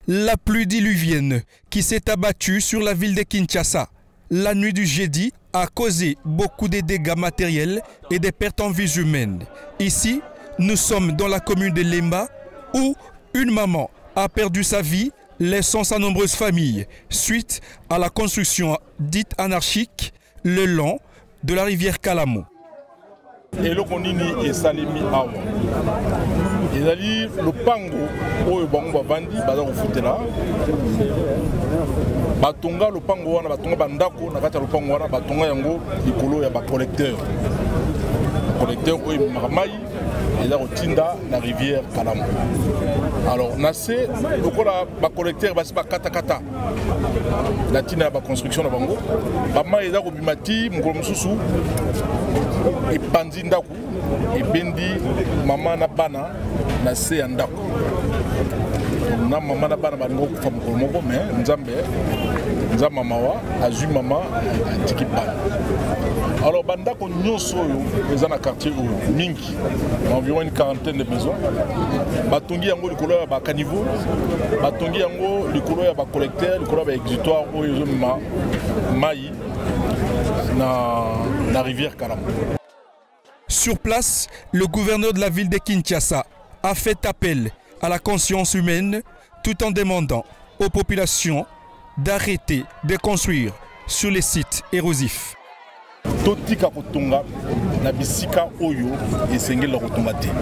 La pluie diluvienne qui s'est abattue sur la ville de Kinshasa la nuit du jeudi a causé beaucoup de dégâts matériels et des pertes en vies humaines. Ici, nous sommes dans la commune de Lemba où une maman a perdu sa vie, laissant sa nombreuse famille suite à la construction dite anarchique le long de la rivière Kalamo. Et le konini est salimi awa. Ils allaient le pango au bango bandi baza kufutela. Batonga le pango wana batonga bandako na kata le pango wana batonga yango likolo ya ba collecteur. Collecteur oyo makamai eza kotinda na rivière Kalamo. Alors nase lokola ba collecteur basi ba kata kata. La tina ba construction na bango. Ba mai eza ko bimati mukolo mususu. Et pandi ndaku et bendi mama na bana na se ya ndaku na mama na bana balingo kufa mokolo moko mais nzambe mawa azwi mama atiki bana. Alors bandako nyonso oyo eza na quartier oyo mingi environ une quarantaine de maisons batongi yango likolo ya ba caniveau batongi yango likolo ya ba collecteur likolo ya ba exutoire oyo ezomema mai la rivière Kalamo. Sur place, le gouverneur de la ville de Kinshasa a fait appel à la conscience humaine tout en demandant aux populations d'arrêter de construire sur les sites érosifs. Totika kotonga na bisika oyo esengela kotonga te.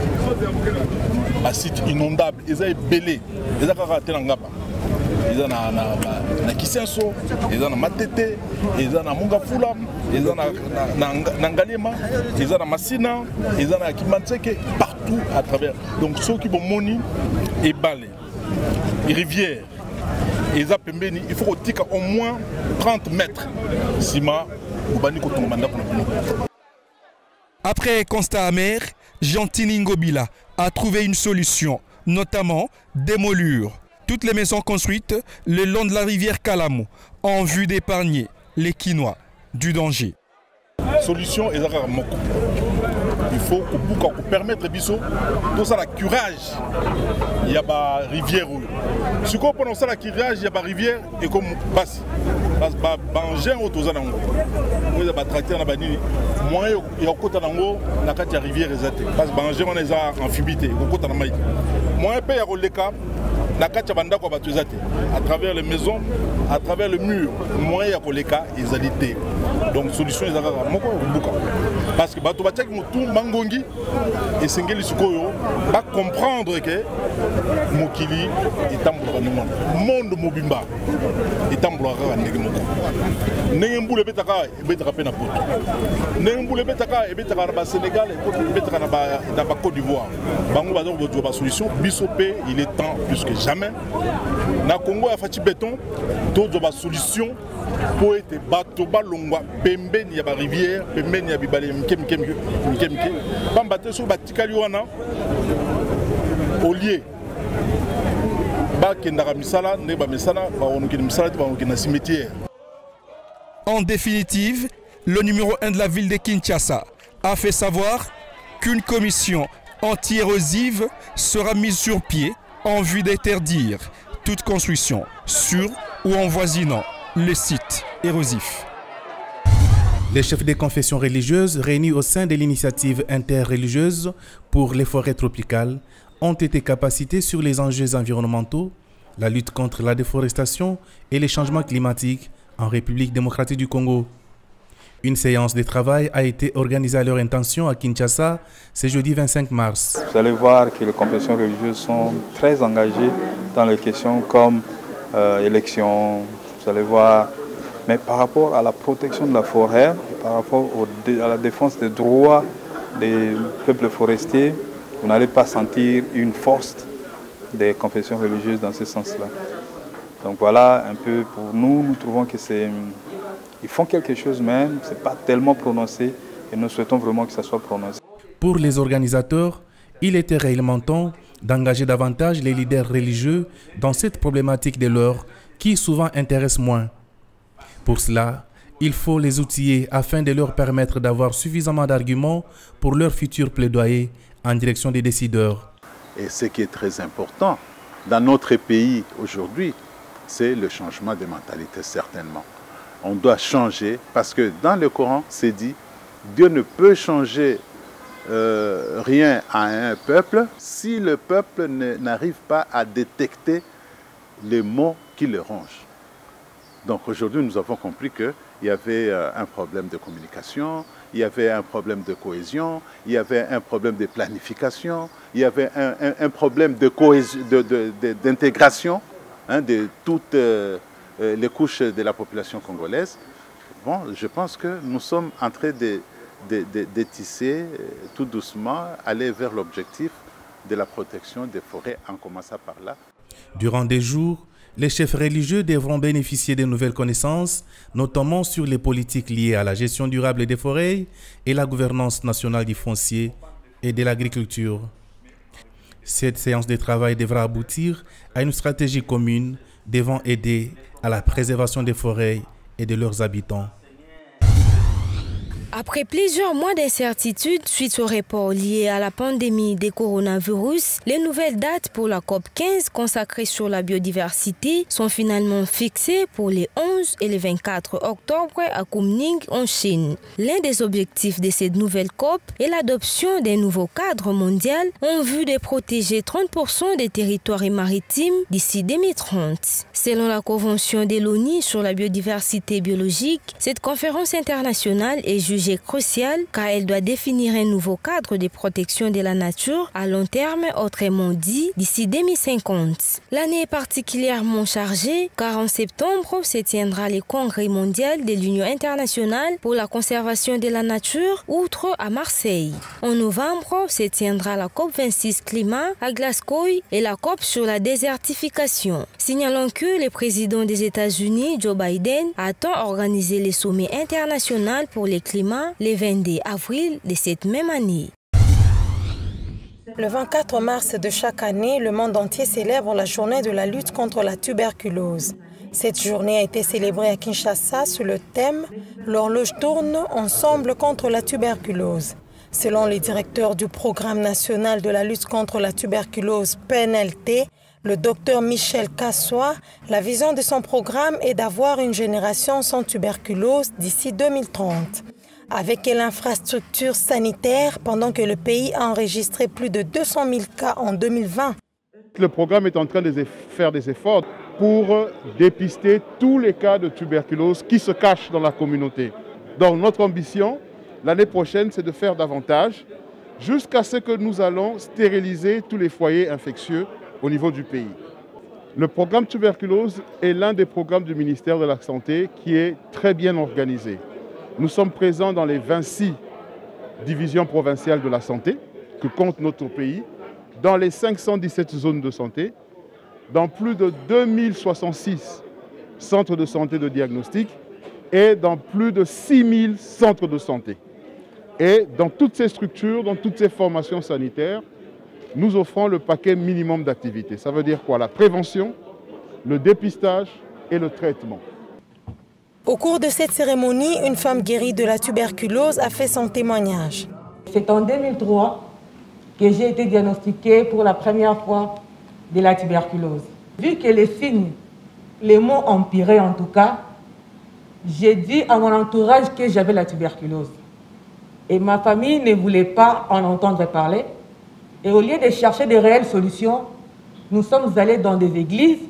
Ba site inondable, eza ebele, eza kaka te na ngaba. Eza na Kisenso, eza na Matete, eza na Mungafula, eza na Ngalema, eza na Masina, eza na Kimanseke, partout à travers. Donc ceux qui vont moni et balé, les rivières, eza pembeni, il faut tika au moins 30 mètres. Sima, ubani kotonga manda pour nous. Après constat amer, Jean-Tini Ngobila a trouvé une solution, notamment démolir toutes les maisons construites le long de la rivière Kalamo en vue d'épargner les Kinois du danger. Solution est moko. Il faut que permettre biso tout ça la curage. Il y a ba rivière. Si on prend ça la curage, il y a ba rivière et comme passe. Parce que ba engin au toza nango. Moi ba tracteur na ba nini. Moi il y a kota nango na kati ya rivière ezate. Parce que ba engin on les a amphibité, ko kota na mai. Moi pe ya koleka na kati ya bandako ba tozate. À travers les maisons, à travers le mur, moi ya koleka ezalité. Donc solution ezaka moko buka. Parce que bato bataki mutu mangongi et sengeli sikoyo ba comprendre que mokili etambula na monde mobimba etambula ka ndenge moko. Ndenge mbule betaka betaka pe na poto. Ndenge mbule betaka betaka na ba Sénégal et betaka na ba Côte d'Ivoire. Bango bazo ko ba solution bisopé, il est temps plus que jamais. Na Congo ya fati béton, to ba solution pour être bateau balongwa pembeni ya ba rivière pembeni ya bibale mike pambate so batikali wana olier ba kendaka misala ne ba misala ba onuki misala ba onuki na cimetière. En définitive, le numéro 1 de la ville de Kinshasa a fait savoir qu'une commission anti-érosive sera mise sur pied en vue d'interdire toute construction sur ou en voisinant les sites érosifs. Les chefs des confessions religieuses réunis au sein de l'initiative interreligieuse pour les forêts tropicales ont été capacités sur les enjeux environnementaux, la lutte contre la déforestation et les changements climatiques en République démocratique du Congo. Une séance de travail a été organisée à leur intention à Kinshasa ce jeudi 25 mars. Vous allez voir que les confessions religieuses sont très engagées dans les questions comme élections, vous allez voir. Mais par rapport à la protection de la forêt, par rapport à la défense des droits des peuples forestiers, vous n'allez pas sentir une force des confessions religieuses dans ce sens-là. Donc voilà un peu pour nous, nous trouvons que ils font quelque chose même, ce n'est pas tellement prononcé et nous souhaitons vraiment que ça soit prononcé. Pour les organisateurs, il était réellement temps d'engager davantage les leaders religieux dans cette problématique de l'or qui souvent intéresse moins. Pour cela, il faut les outiller afin de leur permettre d'avoir suffisamment d'arguments pour leur futur plaidoyer en direction des décideurs. Et ce qui est très important, dans notre pays aujourd'hui, c'est le changement de mentalité, certainement. On doit changer parce que dans le Coran, c'est dit, Dieu ne peut changer rien à un peuple si le peuple n'arrive pas à détecter les mots qui le rongent. Donc aujourd'hui, nous avons compris qu'il y avait un problème de communication, il y avait un problème de cohésion, il y avait un problème de planification, il y avait un problème d'intégration de toutes les couches de la population congolaise. Bon, je pense que nous sommes en train de tisser tout doucement, aller vers l'objectif de la protection des forêts, en commençant par là. Durant des jours, les chefs religieux devront bénéficier de nouvelles connaissances, notamment sur les politiques liées à la gestion durable des forêts et la gouvernance nationale du foncier et de l'agriculture. Cette séance de travail devra aboutir à une stratégie commune devant aider à la préservation des forêts et de leurs habitants. Après plusieurs mois d'incertitude suite au report lié à la pandémie des coronavirus, les nouvelles dates pour la COP 15 consacrée sur la biodiversité sont finalement fixées pour les 11 et les 24 octobre à Kunming en Chine. L'un des objectifs de cette nouvelle COP est l'adoption d'un nouveau cadre mondial en vue de protéger 30% des territoires maritimes d'ici 2030. Selon la Convention de l'ONU sur la biodiversité biologique, cette conférence internationale est jugée cruciale car elle doit définir un nouveau cadre de protection de la nature à long terme, autrement dit d'ici 2050. L'année est particulièrement chargée car en septembre se tiendra le Congrès mondial de l'Union internationale pour la conservation de la nature, outre à Marseille. En novembre se tiendra la COP 26 climat à Glasgow et la COP sur la désertification. Signalons que le président des États-Unis, Joe Biden, attend organiser le sommet international pour le climat le 22 avril de cette même année. Le 24 mars de chaque année, le monde entier célèbre la journée de la lutte contre la tuberculose. Cette journée a été célébrée à Kinshasa sous le thème « L'horloge tourne ensemble contre la tuberculose ». Selon le directeur du Programme national de la lutte contre la tuberculose PNLT, le docteur Michel Kassoua, la vision de son programme est d'avoir une génération sans tuberculose d'ici 2030. Avec l'infrastructure sanitaire, pendant que le pays a enregistré plus de 200 000 cas en 2020. Le programme est en train de faire des efforts pour dépister tous les cas de tuberculose qui se cachent dans la communauté. Donc notre ambition, l'année prochaine, c'est de faire davantage jusqu'à ce que nous allons stériliser tous les foyers infectieux au niveau du pays. Le programme tuberculose est l'un des programmes du ministère de la Santé qui est très bien organisé. Nous sommes présents dans les 26 divisions provinciales de la santé que compte notre pays, dans les 517 zones de santé, dans plus de 2066 centres de santé de diagnostic et dans plus de 6000 centres de santé. Et dans toutes ces structures, dans toutes ces formations sanitaires, nous offrons le paquet minimum d'activités. Ça veut dire quoi? La prévention, le dépistage et le traitement. Au cours de cette cérémonie, une femme guérie de la tuberculose a fait son témoignage. C'est en 2003 que j'ai été diagnostiquée pour la première fois de la tuberculose. Vu que les signes, les mots empiraient en tout cas, j'ai dit à mon entourage que j'avais la tuberculose. Et ma famille ne voulait pas en entendre parler. Et au lieu de chercher de réelles solutions, nous sommes allés dans des églises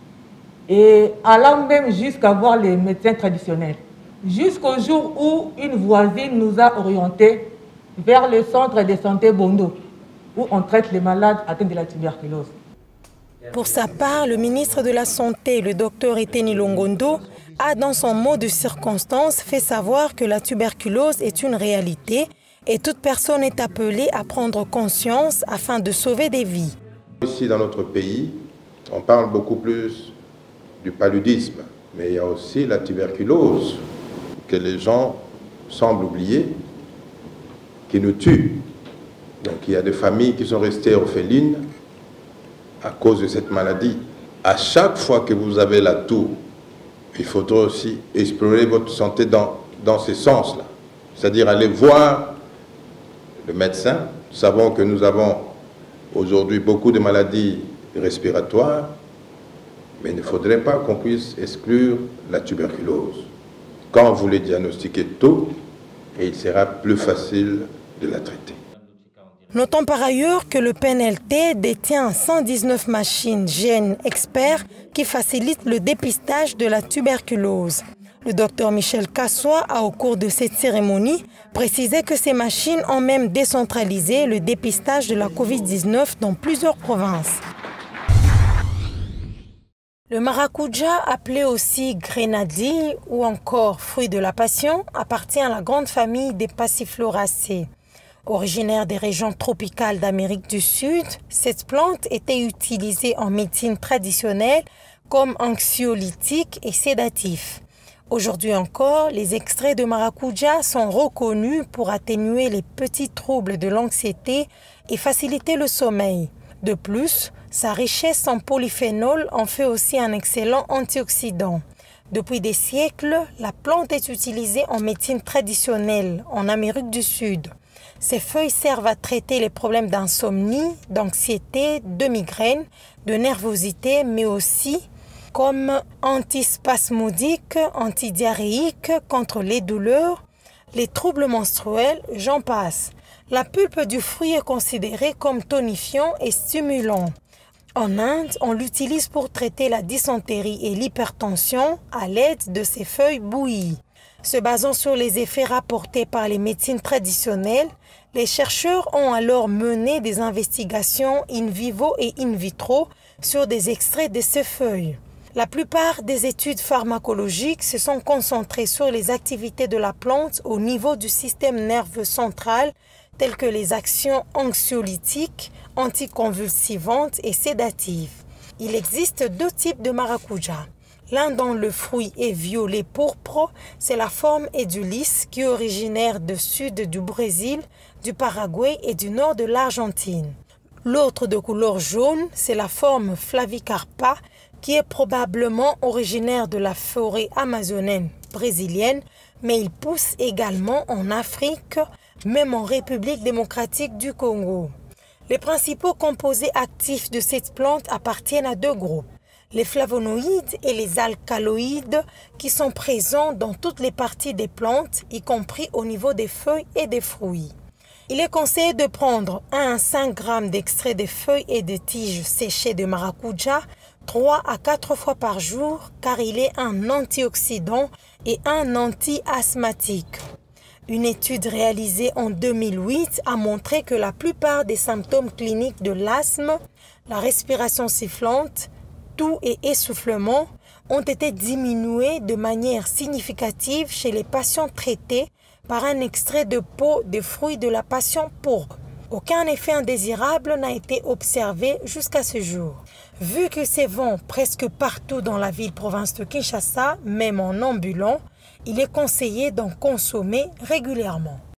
et allant même jusqu'à voir les médecins traditionnels. Jusqu'au jour où une voisine nous a orientés vers le centre de santé Bondo, où on traite les malades atteints de la tuberculose. Pour sa part, le ministre de la Santé, le docteur Eteni Longondo, a dans son mot de circonstance fait savoir que la tuberculose est une réalité et toute personne est appelée à prendre conscience afin de sauver des vies. Ici dans notre pays, on parle beaucoup plus du paludisme, mais il y a aussi la tuberculose que les gens semblent oublier, qui nous tue. Donc il y a des familles qui sont restées orphelines à cause de cette maladie. À chaque fois que vous avez la toux, il faudra aussi explorer votre santé dans ce sens-là. C'est-à-dire aller voir le médecin. Nous savons que nous avons aujourd'hui beaucoup de maladies respiratoires, mais il ne faudrait pas qu'on puisse exclure la tuberculose. Quand vous les diagnostiquez tôt, et il sera plus facile de la traiter. Notons par ailleurs que le PNLT détient 119 machines gènes experts qui facilitent le dépistage de la tuberculose. Le docteur Michel Kassoua a, au cours de cette cérémonie, précisé que ces machines ont même décentralisé le dépistage de la Covid-19 dans plusieurs provinces. Le maracuja, appelé aussi grenadille ou encore fruit de la passion, appartient à la grande famille des Passifloracées. Originaire des régions tropicales d'Amérique du Sud, cette plante était utilisée en médecine traditionnelle comme anxiolytique et sédatif. Aujourd'hui encore, les extraits de maracuja sont reconnus pour atténuer les petits troubles de l'anxiété et faciliter le sommeil. De plus, sa richesse en polyphénol en fait aussi un excellent antioxydant. Depuis des siècles, la plante est utilisée en médecine traditionnelle en Amérique du Sud. Ses feuilles servent à traiter les problèmes d'insomnie, d'anxiété, de migraine, de nervosité, mais aussi comme antispasmodique, antidiarrhéique, contre les douleurs, les troubles menstruels, j'en passe. La pulpe du fruit est considérée comme tonifiant et stimulant. En Inde, on l'utilise pour traiter la dysenterie et l'hypertension à l'aide de ses feuilles bouillies. Se basant sur les effets rapportés par les médecines traditionnelles, les chercheurs ont alors mené des investigations in vivo et in vitro sur des extraits de ces feuilles. La plupart des études pharmacologiques se sont concentrées sur les activités de la plante au niveau du système nerveux central, telles que les actions anxiolytiques, anticonvulsivantes et sédatives. Il existe deux types de maracuja. L'un dont le fruit est violet pourpre, c'est la forme édulis qui est originaire du sud du Brésil, du Paraguay et du nord de l'Argentine. L'autre de couleur jaune, c'est la forme flavicarpa qui est probablement originaire de la forêt amazonienne brésilienne, mais il pousse également en Afrique, même en République démocratique du Congo. Les principaux composés actifs de cette plante appartiennent à deux groupes, les flavonoïdes et les alcaloïdes qui sont présents dans toutes les parties des plantes, y compris au niveau des feuilles et des fruits. Il est conseillé de prendre 1 à 5 g d'extrait des feuilles et des tiges séchées de maracuja 3 à 4 fois par jour car il est un antioxydant et un anti-asthmatique. Une étude réalisée en 2008 a montré que la plupart des symptômes cliniques de l'asthme, la respiration sifflante, toux et essoufflement ont été diminués de manière significative chez les patients traités par un extrait de peau de fruits de la passion pourpre. Aucun effet indésirable n'a été observé jusqu'à ce jour. Vu que c'est vend presque partout dans la ville-province de Kinshasa, même en ambulant, il est conseillé d'en consommer régulièrement.